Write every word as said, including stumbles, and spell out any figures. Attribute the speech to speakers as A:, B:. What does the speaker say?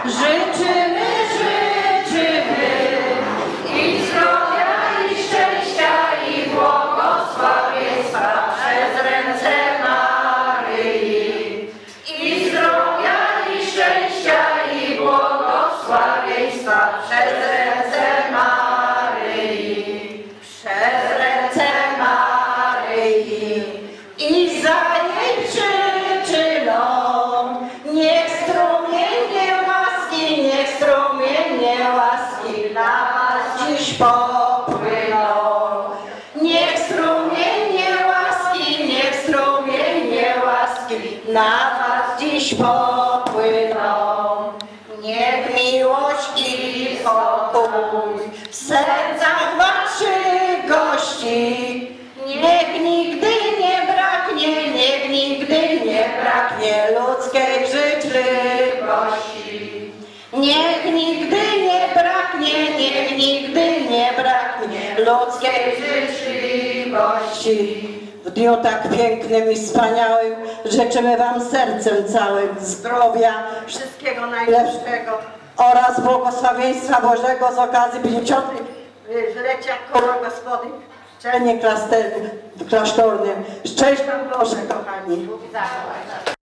A: Życzymy, życzymy i zdrowia, i szczęścia, i błogosławieństwa przez ręce Maryi. I zdrowia, i szczęścia, i błogosławieństwa przez ręce Maryi. Przez ręce Maryi. I za jej przyczyną niech strumienie łaski, niech strumienie łaski na was dziś popłyną. Niech strumienie łaski, niech strumienie łaski na was dziś popłyną. Niech miłość i pokój w sercach waszych gości. Niech nigdy nie braknie, niech nigdy nie braknie ludzkiej życzliwości. Niech nigdy nie braknie, niech nigdy nie braknie ludzkiej życzliwości. W dniu tak pięknym i wspaniałym życzymy wam sercem całym zdrowia, wszystkiego najlepszego oraz błogosławieństwa Bożego z okazji pięćdziesięciolecia Koła Gospody w Szczelnie Klasztornym. Szczęść wam Boże, kochani.